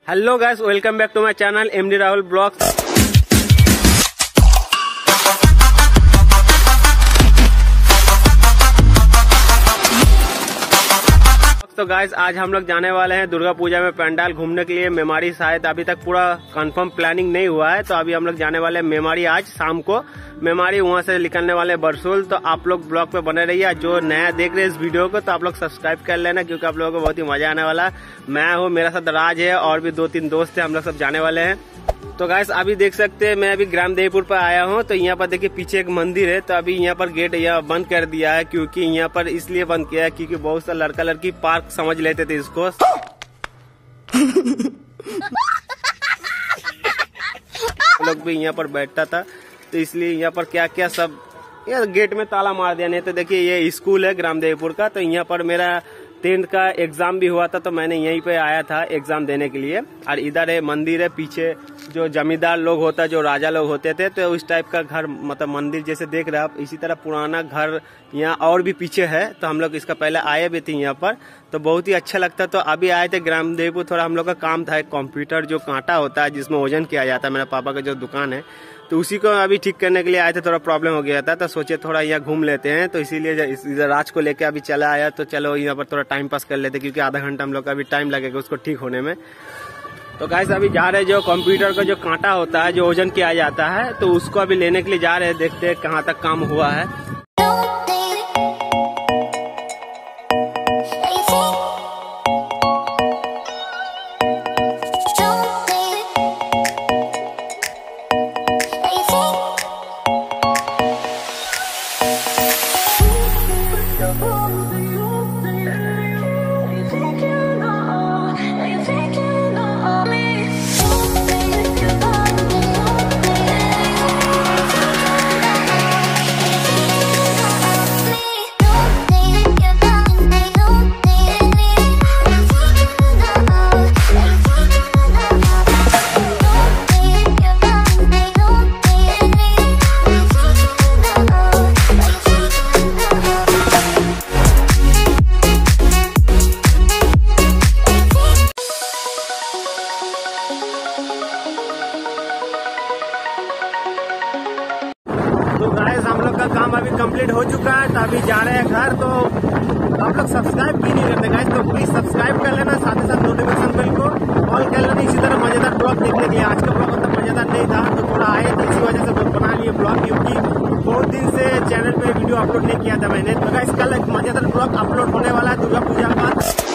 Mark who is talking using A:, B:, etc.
A: Hello guys, welcome back to my channel MD Rahul blogs. तो guys आज हम लोग जाने वाले हैं दुर्गा पूजा में पंडाल घूमने के लिए मेमारी। शायद अभी तक पूरा कंफर्म प्लानिंग नहीं हुआ है, तो अभी हम लोग जाने वाले हैं मेमारी आज शाम को। मेमारी वहां से निकलने वाले बरसूल। तो आप लोग ब्लॉग पे बने रहिए। जो नया देख रहे हैं इस वीडियो को तो आप लोग सब्सक्राइब कर लेना, क्योंकि आप लोगों को बहुत ही मजा आने वाला है। मैं हूँ, मेरा साथ राज है और भी 2-3 दोस्त है, हम लोग सब जाने वाले हैं। तो गाइस अभी देख सकते हैं मैं अभी ग्राम देवीपुर पर आया हूँ। तो यहाँ पर देखिए पीछे एक मंदिर है। तो अभी यहाँ पर गेट यहाँ बंद कर दिया है, क्योंकि यहाँ पर इसलिए बंद किया है क्योंकि बहुत सा लड़का लड़की पार्क समझ लेते थे इसको। लोग भी यहाँ पर बैठता था, तो इसलिए यहाँ पर क्या क्या सब यहाँ गेट में ताला मार दिया। नहीं तो देखिए ये स्कूल है ग्राम देवीपुर का। तो यहाँ पर मेरा 10th का एग्जाम भी हुआ था, तो मैंने यहीं पे आया था एग्जाम देने के लिए। और इधर है मंदिर है, पीछे जो जमींदार लोग होता है, जो राजा लोग होते थे, तो उस टाइप का घर मतलब मंदिर जैसे देख रहे हैं आप। इसी तरह पुराना घर यहाँ और भी पीछे है। तो हम लोग इसका पहले आए भी थे यहाँ पर, तो बहुत ही अच्छा लगता। तो अभी आए थे ग्राम देवीपुर। थोड़ा हम लोग का काम था, एक कंप्यूटर जो कांटा होता है जिसमें वजन किया जाता है, मेरे पापा का जो दुकान है, तो उसी को अभी ठीक करने के लिए आए थे। थोड़ा प्रॉब्लम हो गया था, तो सोचे थोड़ा यहाँ घूम लेते हैं। तो इसीलिए इधर राज को लेके अभी चला आया। तो चलो यहाँ पर थोड़ा टाइम पास कर लेते, क्योंकि आधा घंटा हम लोग का अभी टाइम लगेगा उसको ठीक होने में। तो गाइस अभी जा रहे हैं, जो कंप्यूटर का जो कांटा होता है, जो वजन किया जाता है, तो उसको अभी लेने के लिए जा रहे हैं। देखते हैं कहाँ तक काम हुआ है। तो गाइस हम लोग का काम अभी कंप्लीट हो चुका है। तो अभी जा रहे हैं घर। तो आप लोग सब्सक्राइब क्यों नहीं करते गाइस, तो प्लीज सब्सक्राइब कर लेना, साथ ही साथ नोटिफिकेशन बेल को ऑल कर लेना। इसी तरह मजेदार ब्लॉग देखने के लिए। आज का ब्लॉग मतलब मजेदार नहीं था, तो थोड़ा आए थे, इसी वजह से बना लिए ब्लॉग, क्योंकि बहुत दिन से चैनल पे वीडियो अपलोड नहीं किया था मैंने। तो गाइस कल एक मजेदार ब्लॉग अपलोड होने वाला है दुर्गा पूजा का।